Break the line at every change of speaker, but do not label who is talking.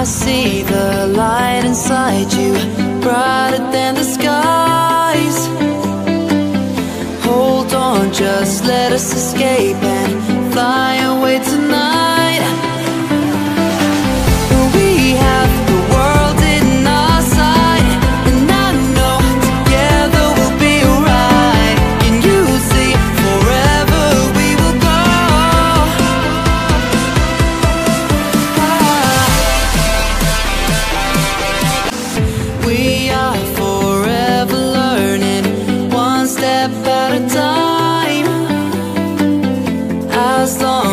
see the light inside you, brighter than the skies. Hold on, just let us escape and fly away tonight. We have the world in our sight, and I know together we'll be alright. Can you see forever we will go? We are forever learning, one step at a time. As long